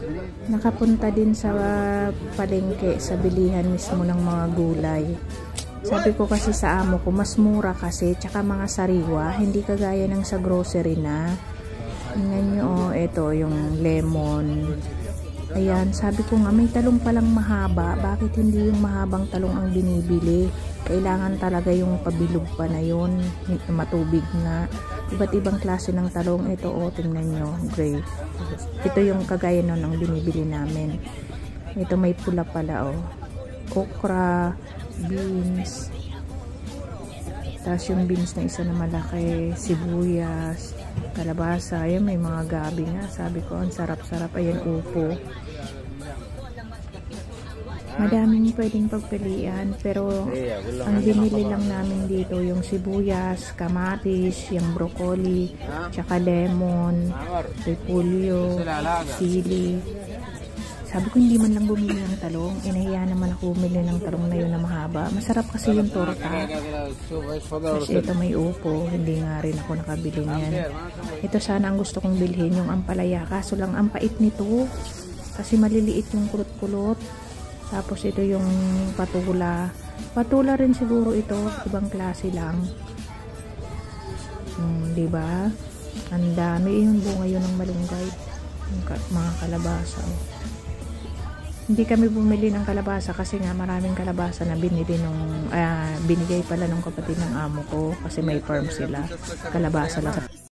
Nakapunta din sa palengke, sa bilihan mismo ng mga gulay. Sabi ko kasi sa amo ko, mas mura kasi, tsaka mga sariwa, hindi kagaya ng sa grocery na. Tingnan nyo, oh, ito yung lemon. Ayan, sabi ko nga, may talong palang mahaba. Bakit hindi yung mahabang talong ang binibili? Kailangan talaga yung pabilog pa na yun, matubig na. Iba't ibang klase ng talong. Ito, oh, tingnan nyo, gray. Ito yung kagaya nun ang binibili namin. Ito may pula pala, oh. Okra, beans. Tapos yung beans na isa na malaki, sibuyas, kalabasa. Ayan, may mga gabi nga. Sabi ko, ang sarap-sarap. Ayan, upo. Madaming pwedeng pagpilian, pero ang binili lang namin dito yung sibuyas, kamatis, yung broccoli, tsaka lemon, repolyo, sili. Sabi ko hindi man lang bumili ng talong, inahiya naman ako bumili ng talong na yun na mahaba. Masarap kasi yung torta. Tapos ito may upo, hindi nga rin ako nakabili niyan. Ito sana ang gusto kong bilhin, yung ampalaya, kaso lang ang pait nito kasi maliliit yung kulot-kulot. Tapos ito yung patula. Patula rin siguro ito, ibang klase lang. Diba? Ang dami yung bunga yun ng malunggay. Mga kalabasa. Hindi kami bumili ng kalabasa kasi nga maraming kalabasa na binigay pala ng kapatid ng amo ko kasi may farm sila. Kalabasa lang.